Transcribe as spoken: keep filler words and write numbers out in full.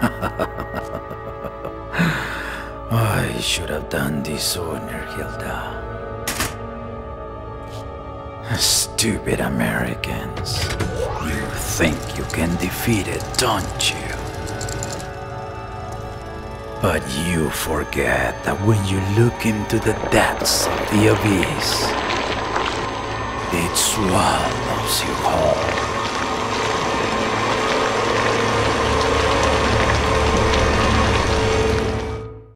I should have done this sooner, Hilda. Stupid Americans. You think you can defeat it, don't you? But you forget that when you look into the depths of the abyss, it swallows you whole.